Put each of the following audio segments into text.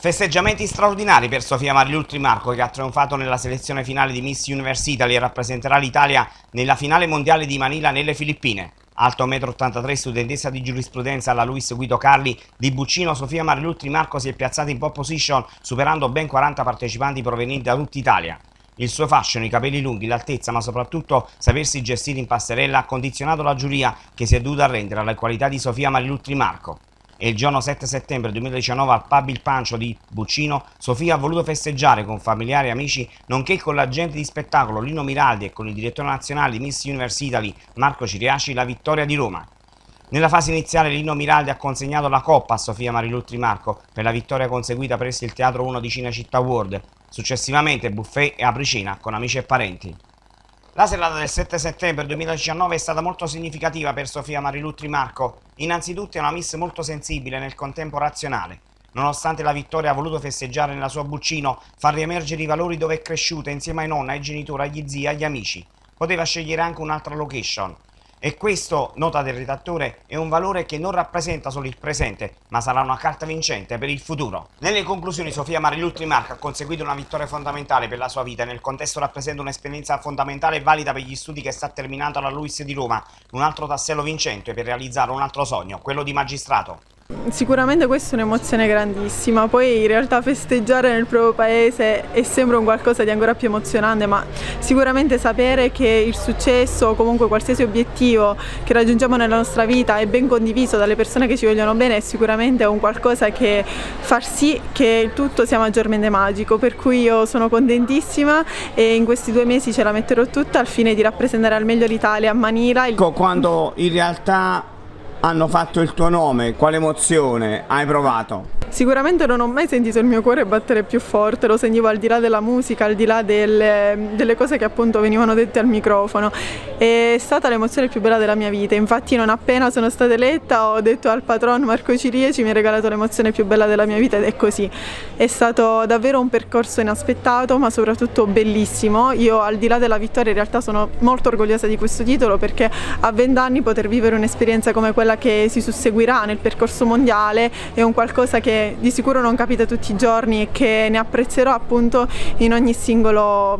Festeggiamenti straordinari per Sofia Marilù Trimarco, che ha trionfato nella selezione finale di Miss Universe Italy e rappresenterà l'Italia nella finale mondiale di Manila nelle Filippine. Alto 1,83 m, studentessa di giurisprudenza alla Luis Guido Carli di Buccino, Sofia Marilù Trimarco si è piazzata in pole position superando ben 40 partecipanti provenienti da tutta Italia. Il suo fashion, i capelli lunghi, l'altezza, ma soprattutto sapersi gestire in passerella ha condizionato la giuria, che si è dovuta arrendere alle qualità di Sofia Marilù Trimarco. E il giorno 7 settembre 2019 al pub Il Pancio di Buccino, Sofia ha voluto festeggiare con familiari e amici, nonché con l'agente di spettacolo Lino Miraldi e con il direttore nazionale di Miss Universe Italy Marco Ciriaci la vittoria di Roma. Nella fase iniziale Lino Miraldi ha consegnato la coppa a Sofia Marilù Trimarco per la vittoria conseguita presso il Teatro 1 di Cinecittà World. Successivamente buffet e apricena con amici e parenti. La serata del 7 settembre 2019 è stata molto significativa per Sofia Marilù Trimarco. Innanzitutto è una miss molto sensibile e nel contempo razionale. Nonostante la vittoria ha voluto festeggiare nella sua Buccino, far riemergere i valori dove è cresciuta insieme ai nonni, ai genitori, agli zii, agli amici. Poteva scegliere anche un'altra location. E questo, nota del redattore, è un valore che non rappresenta solo il presente, ma sarà una carta vincente per il futuro. Nelle conclusioni Sofia Marilù Trimarco ha conseguito una vittoria fondamentale per la sua vita e nel contesto rappresenta un'esperienza fondamentale e valida per gli studi che sta terminando alla Luis di Roma, un altro tassello vincente per realizzare un altro sogno, quello di magistrato. Sicuramente questa è un'emozione grandissima, poi in realtà festeggiare nel proprio paese è sempre un qualcosa di ancora più emozionante, ma sicuramente sapere che il successo o comunque qualsiasi obiettivo che raggiungiamo nella nostra vita è ben condiviso dalle persone che ci vogliono bene è sicuramente un qualcosa che fa sì che il tutto sia maggiormente magico, per cui io sono contentissima e in questi 2 mesi ce la metterò tutta al fine di rappresentare al meglio l'Italia a Manila. Quando in realtà hanno fatto il tuo nome, quale emozione hai provato? Sicuramente non ho mai sentito il mio cuore battere più forte, lo sentivo al di là della musica, al di là delle cose che appunto venivano dette al microfono. È stata l'emozione più bella della mia vita, infatti non appena sono stata eletta ho detto al patron Marco Ciriaci mi ha regalato l'emozione più bella della mia vita ed è così. È stato davvero un percorso inaspettato ma soprattutto bellissimo. Io al di là della vittoria in realtà sono molto orgogliosa di questo titolo perché a 20 anni poter vivere un'esperienza come quella che si susseguirà nel percorso mondiale è un qualcosa che di sicuro non capita tutti i giorni e che ne apprezzerò appunto in ogni singolo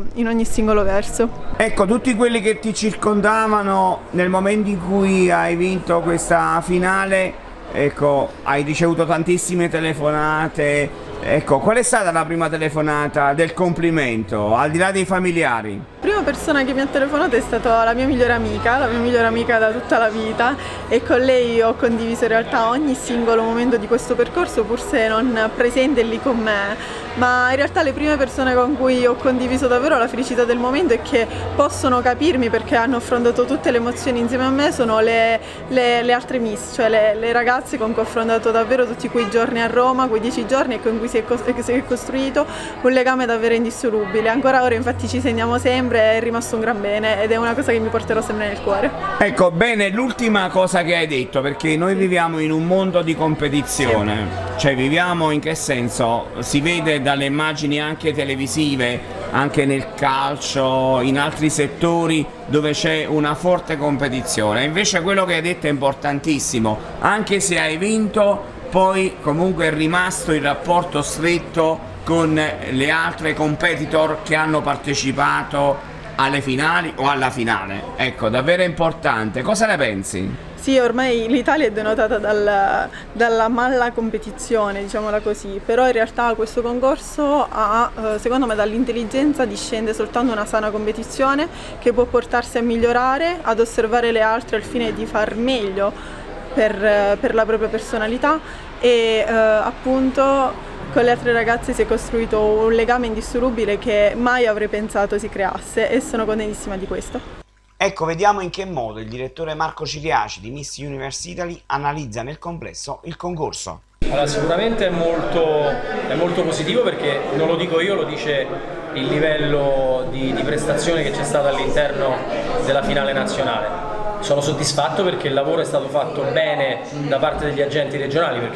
verso. Ecco, tutti quelli che ti circondavano nel momento in cui hai vinto questa finale, ecco, hai ricevuto tantissime telefonate. Ecco, qual è stata la prima telefonata del complimento, al di là dei familiari? La prima persona che mi ha telefonato è stata la mia migliore amica da tutta la vita e con lei ho condiviso in realtà ogni singolo momento di questo percorso, pur se non presente lì con me. Ma in realtà le prime persone con cui ho condiviso davvero la felicità del momento e che possono capirmi perché hanno affrontato tutte le emozioni insieme a me sono le altre miss, cioè le ragazze con cui ho affrontato davvero tutti quei giorni a Roma, quei 10 giorni e con cui si è costruito un legame davvero indissolubile. Ancora ora infatti ci sentiamo sempre, è rimasto un gran bene ed è una cosa che mi porterò sempre nel cuore. Ecco, bene, l'ultima cosa che hai detto, perché noi viviamo in un mondo di competizione, cioè viviamo in che senso? Si vede dalle immagini anche televisive, anche nel calcio, in altri settori dove c'è una forte competizione. Invece quello che hai detto è importantissimo, anche se hai vinto poi comunque è rimasto il rapporto stretto con le altre competitor che hanno partecipato alle finali o alla finale. Ecco, davvero importante. Cosa ne pensi? Sì, ormai l'Italia è denotata dalla mala competizione, diciamola così, però in realtà questo concorso ha, secondo me, dall'intelligenza discende soltanto una sana competizione che può portarsi a migliorare, ad osservare le altre al fine di far meglio per la propria personalità e appunto con le altre ragazze si è costruito un legame indissolubile che mai avrei pensato si creasse e sono contentissima di questo. Ecco, vediamo in che modo il direttore Marco Ciriaci di Miss Universe Italy analizza nel complesso il concorso. Allora, sicuramente è molto positivo perché non lo dico io, lo dice il livello di prestazione che c'è stato all'interno della finale nazionale. Sono soddisfatto perché il lavoro è stato fatto bene da parte degli agenti regionali, perché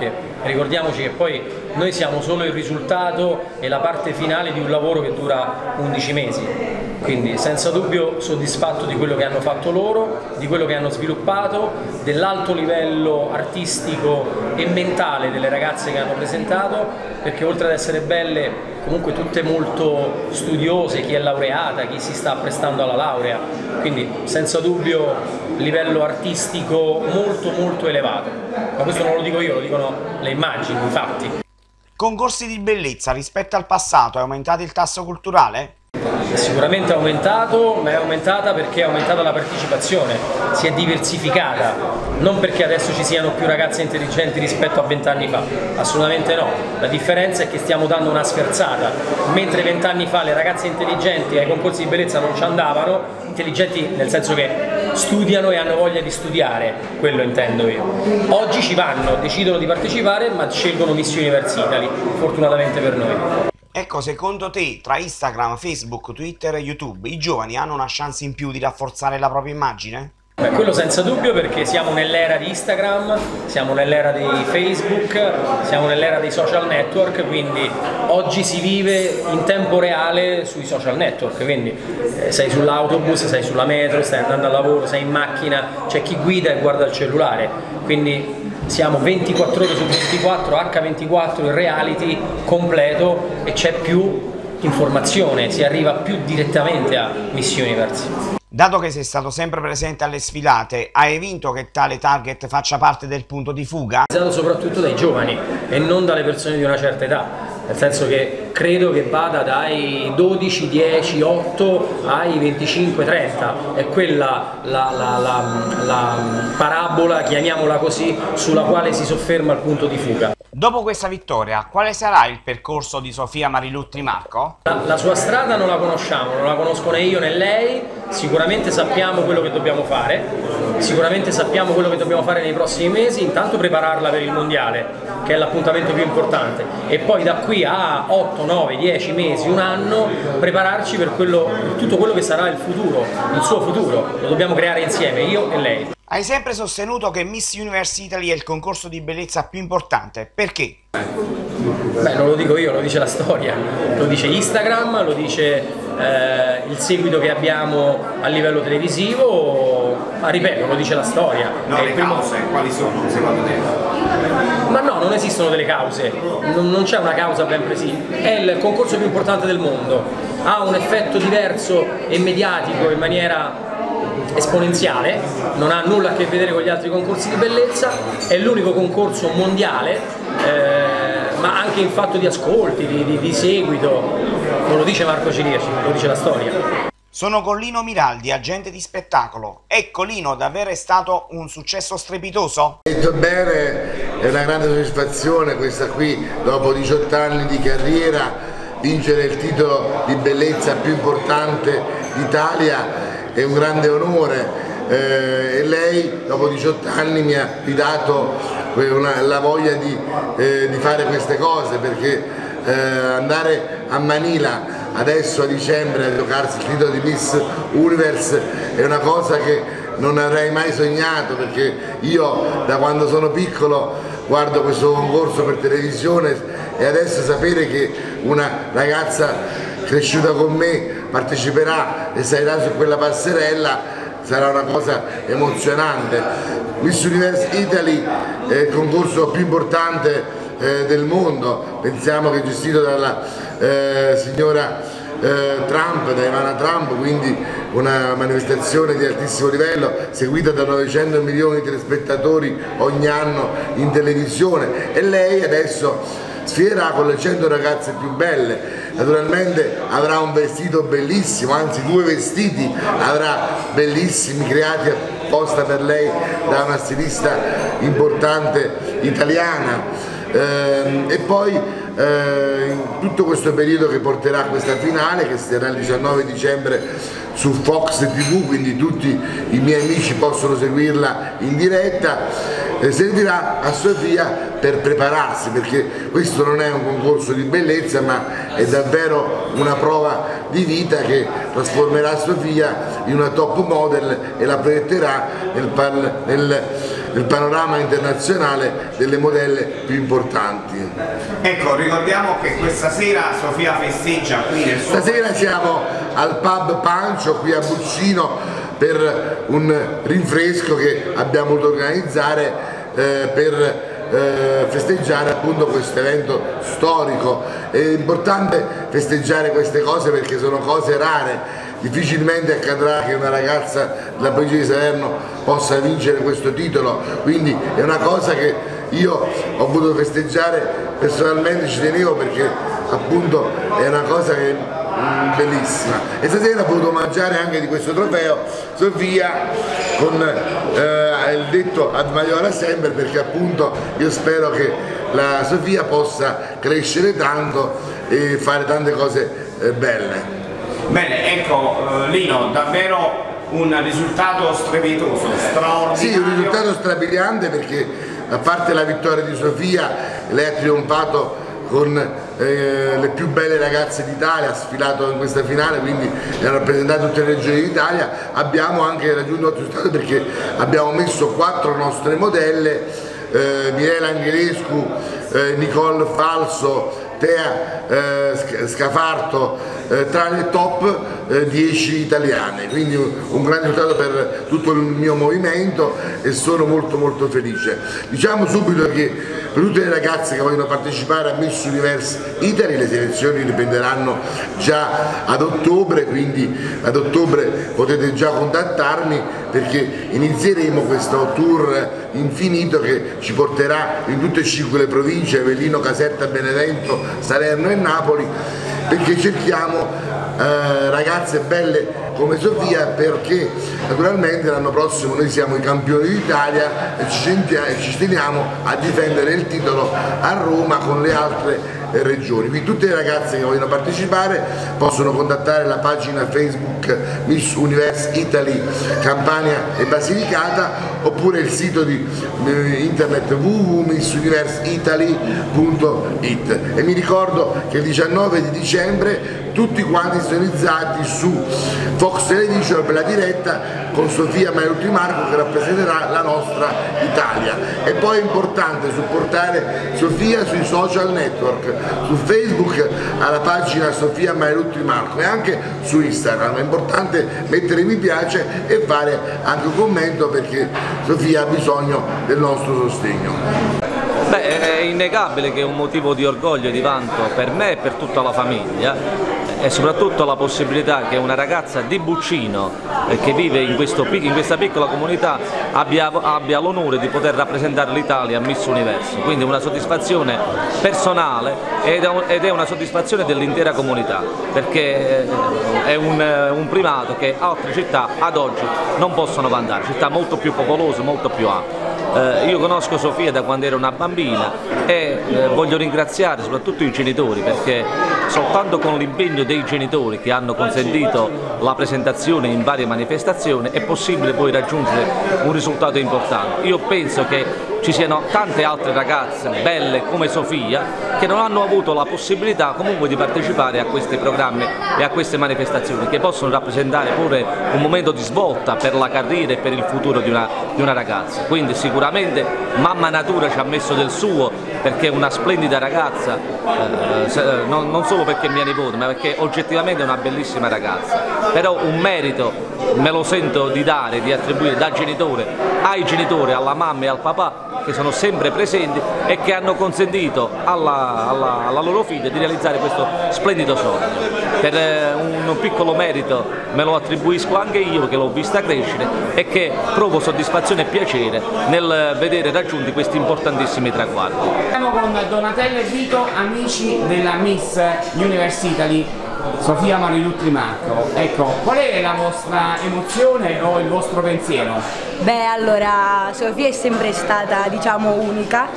ricordiamoci che poi noi siamo solo il risultato e la parte finale di un lavoro che dura 11 mesi, quindi senza dubbio soddisfatto di quello che hanno fatto loro, di quello che hanno sviluppato, dell'alto livello artistico e mentale delle ragazze che hanno presentato, perché oltre ad essere belle comunque tutte molto studiose, chi è laureata, chi si sta apprestando alla laurea, quindi senza dubbio livello artistico molto elevato, ma questo non lo dico io, lo dicono le immagini, i fatti. Concorsi di bellezza rispetto al passato, è aumentato il tasso culturale? Sicuramente è aumentato, ma è aumentata perché è aumentata la partecipazione, si è diversificata, non perché adesso ci siano più ragazze intelligenti rispetto a 20 anni fa, assolutamente no, la differenza è che stiamo dando una sferzata, mentre 20 anni fa le ragazze intelligenti ai concorsi di bellezza non ci andavano, intelligenti nel senso che studiano e hanno voglia di studiare, quello intendo io. Oggi ci vanno, decidono di partecipare, ma scelgono Miss Universe Italy, fortunatamente per noi. Ecco, secondo te, tra Instagram, Facebook, Twitter e YouTube, i giovani hanno una chance in più di rafforzare la propria immagine? Beh, quello senza dubbio, perché siamo nell'era di Instagram, siamo nell'era di Facebook, siamo nell'era dei social network, quindi oggi si vive in tempo reale sui social network, quindi sei sull'autobus, sei sulla metro, stai andando al lavoro, sei in macchina, c'è chi guida e guarda il cellulare, quindi siamo 24 ore su 24, H24, il reality completo e c'è più informazione, si arriva più direttamente a Miss Universe. Dato che sei stato sempre presente alle sfilate, hai evito che tale target faccia parte del punto di fuga? Soprattutto dai giovani e non dalle persone di una certa età, nel senso che credo che vada dai 12, 10, 8 ai 25, 30, è quella la parabola, chiamiamola così, sulla quale si sofferma il punto di fuga. Dopo questa vittoria, quale sarà il percorso di Sofia Marilù Trimarco? La sua strada non la conosciamo, non la conosco né io né lei, sicuramente sappiamo quello che dobbiamo fare, nei prossimi mesi, intanto prepararla per il mondiale, che è l'appuntamento più importante, e poi da qui a 8, 9, 10 mesi, un anno, prepararci per tutto quello che sarà il futuro, il suo futuro, lo dobbiamo creare insieme, io e lei. Hai sempre sostenuto che Miss Universe Italy è il concorso di bellezza più importante, perché? Beh, non lo dico io, lo dice la storia, lo dice Instagram, lo dice il seguito che abbiamo a livello televisivo, ma ripeto, lo dice la storia. No, le cause quali sono secondo te? Ma no, non esistono delle cause, non c'è una causa ben precisa, è il concorso più importante del mondo, ha un effetto diverso e mediatico in maniera esponenziale, non ha nulla a che vedere con gli altri concorsi di bellezza, è l'unico concorso mondiale, ma anche in fatto di ascolti, di seguito, non lo dice Marco Cirieci, lo dice la storia. Sono con Lino Miraldi, agente di spettacolo. Ecco Lino, davvero è stato un successo strepitoso? Detto bene, è una grande soddisfazione questa qui, dopo 18 anni di carriera, vincere il titolo di bellezza più importante d'Italia è un grande onore, e lei dopo 18 anni mi ha ridato la voglia di fare queste cose, perché andare a Manila adesso a dicembre a giocarsi il titolo di Miss Universe è una cosa che non avrei mai sognato, perché io da quando sono piccolo guardo questo concorso per televisione e adesso sapere che una ragazza cresciuta con me parteciperà e salirà su quella passerella sarà una cosa emozionante. Miss Universe Italy è il concorso più importante del mondo, pensiamo che è gestito dalla signora Trump, da Ivana Trump, quindi una manifestazione di altissimo livello seguita da 900 milioni di telespettatori ogni anno in televisione, e lei adesso sfierà con le 100 ragazze più belle. Naturalmente avrà un vestito bellissimo, anzi 2 vestiti avrà bellissimi, creati apposta per lei da una stilista importante italiana, e poi in tutto questo periodo che porterà a questa finale, che sarà il 19 dicembre su Fox TV, quindi tutti i miei amici possono seguirla in diretta, servirà a Sofia per prepararsi, perché questo non è un concorso di bellezza, ma è davvero una prova di vita che trasformerà Sofia in una top model e la proietterà nel panorama internazionale delle modelle più importanti. Ecco, ricordiamo che questa sera Sofia festeggia qui nel suo... Stasera siamo al pub Pancio qui a Buccino per un rinfresco che abbiamo voluto organizzare per festeggiare appunto questo evento storico. È importante festeggiare queste cose perché sono cose rare. Difficilmente accadrà che una ragazza della provincia di Salerno possa vincere questo titolo, quindi è una cosa che io ho voluto festeggiare personalmente, ci tenevo perché appunto è una cosa che è bellissima. E stasera ho voluto mangiare anche di questo trofeo Sofia con il detto ad maiora sempre, perché appunto io spero che la Sofia possa crescere tanto e fare tante cose belle. Bene, ecco Lino, davvero un risultato strepitoso, straordinario. Sì, un risultato strabiliante perché a parte la vittoria di Sofia, lei ha trionfato con le più belle ragazze d'Italia, ha sfilato in questa finale, quindi ha rappresentato tutte le regioni d'Italia. Abbiamo anche raggiunto altri risultati perché abbiamo messo 4 nostre modelle, Mirela Angelescu, Nicole Falso, Tea Scafarto, tra le top 10 italiane, quindi un grande risultato per tutto il mio movimento e sono molto felice. Diciamo subito che per tutte le ragazze che vogliono partecipare a Miss Universe Italy le selezioni riprenderanno già ad ottobre, quindi ad ottobre potete già contattarmi perché inizieremo questo tour infinito che ci porterà in tutte e 5 le province, Avellino, Caserta, Benevento, Salerno e Napoli, perché cerchiamo ragazze belle come Sofia, perché naturalmente l'anno prossimo noi siamo i campioni d'Italia e ci teniamo a difendere il titolo a Roma con le altre regioni. Quindi tutte le ragazze che vogliono partecipare possono contattare la pagina Facebook Miss Universe Italy Campania e Basilicata oppure il sito di internet www.missuniverseitaly.it. E mi ricordo che il 19 di dicembre tutti quanti sintonizzati su Fox Television per la diretta con Sofia Maiutti Marco che rappresenterà la nostra Italia. E poi è importante supportare Sofia sui social network, su Facebook alla pagina Sofia Maiutti Marco e anche su Instagram. È importante mettere mi piace e fare anche un commento perché Sofia ha bisogno del nostro sostegno. Beh, è innegabile che è un motivo di orgoglio e di vanto per me e per tutta la famiglia e soprattutto la possibilità che una ragazza di Buccino che vive in questa piccola comunità abbia l'onore di poter rappresentare l'Italia a Miss Universo, quindi una soddisfazione personale ed è una soddisfazione dell'intera comunità, perché è un primato che altre città ad oggi non possono vantare, città molto più popolose, molto più ampie. Io conosco Sofia da quando era una bambina e voglio ringraziare soprattutto i genitori, perché soltanto con l'impegno dei genitori che hanno consentito la presentazione in varie manifestazioni è possibile poi raggiungere un risultato importante. Io penso che ci siano tante altre ragazze belle come Sofia che non hanno avuto la possibilità comunque di partecipare a questi programmi e a queste manifestazioni che possono rappresentare pure un momento di svolta per la carriera e per il futuro di una ragazza. Quindi sicuramente mamma natura ci ha messo del suo, perché è una splendida ragazza, non solo perché è mia nipote ma perché oggettivamente è una bellissima ragazza, però un merito me lo sento di dare, di attribuire da genitore ai genitori, alla mamma e al papà che sono sempre presenti e che hanno consentito alla loro figlia di realizzare questo splendido sogno. Per un piccolo merito me lo attribuisco anche io, che l'ho vista crescere e che provo soddisfazione e piacere nel vedere raggiunti questi importantissimi traguardi. Siamo con Donatella e Vito, amici della Miss Universe Italy Sofia Maiutti Marco. Ecco, qual è la vostra emozione o il vostro pensiero? Beh, allora, Sofia è sempre stata, diciamo, unica,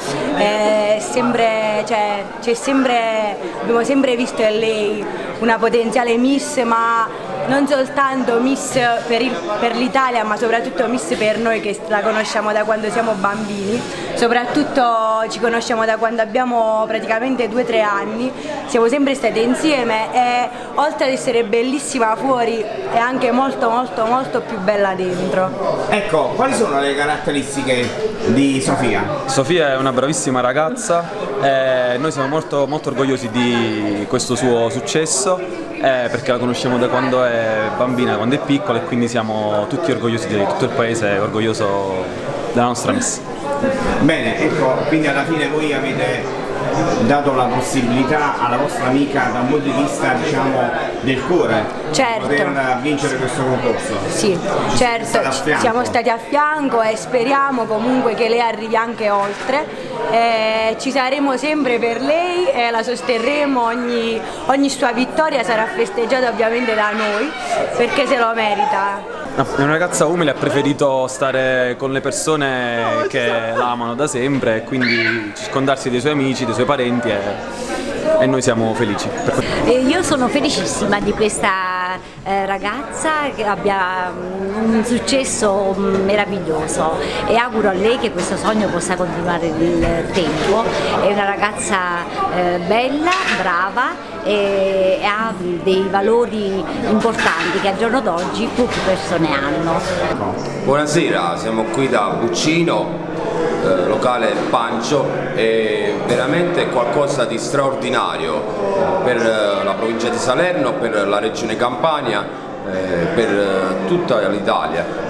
abbiamo sempre visto in lei una potenziale Miss, ma non soltanto Miss per l'Italia, ma soprattutto Miss per noi che la conosciamo da quando siamo bambini, soprattutto ci conosciamo da quando abbiamo praticamente 2-3 anni, siamo sempre state insieme e oltre ad essere bellissima fuori è anche molto più bella dentro. Ecco, quali sono le caratteristiche di Sofia? Sofia è una bravissima ragazza e noi siamo molto orgogliosi di questo suo successo perché la conosciamo da quando è bambina, quando è piccola, e quindi siamo tutti orgogliosi di lei, tutto il paese è orgoglioso della nostra Miss. Bene, ecco, quindi alla fine voi avete dato la possibilità alla vostra amica da un punto di vista, diciamo, del cuore, certo, poter vincere questo concorso. Sì, certo, siamo stati a fianco e speriamo comunque che lei arrivi anche oltre. Ci saremo sempre per lei e la sosterremo, ogni sua vittoria sarà festeggiata ovviamente da noi perché se lo merita. È una ragazza umile, ha preferito stare con le persone che la amano da sempre e quindi circondarsi dei suoi amici, dei suoi parenti e noi siamo felici. Io sono felicissima di questa ragazza che abbia un successo meraviglioso e auguro a lei che questo sogno possa continuare nel tempo. È una ragazza bella, brava e ha dei valori importanti che al giorno d'oggi poche persone hanno. Buonasera, siamo qui da Buccino, locale Pancio, è veramente qualcosa di straordinario per la provincia di Salerno, per la regione Campania, per tutta l'Italia.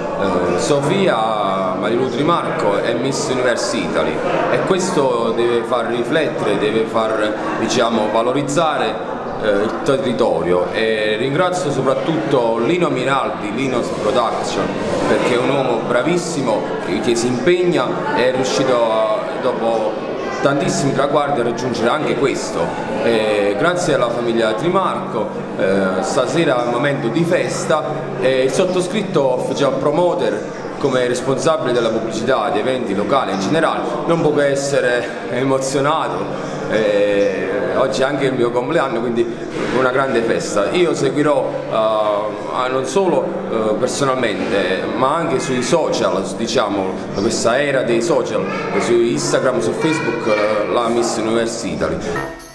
Sofia Marilu Trimarco è Miss Universe Italy e questo deve far riflettere, deve far, diciamo, valorizzare il territorio, e ringrazio soprattutto Lino Minaldi, Lino's Production, perché è un uomo bravissimo che si impegna e è riuscito dopo tantissimi traguardi a raggiungere anche questo. Grazie alla famiglia Trimarco, stasera è un momento di festa e il sottoscritto official promoter come responsabile della pubblicità di eventi locali in generale non può che essere emozionato. Oggi è anche il mio compleanno, quindi una grande festa. Io seguirò non solo personalmente ma anche sui social, diciamo, questa era dei social, su Instagram, su Facebook, la Miss Universe Italy.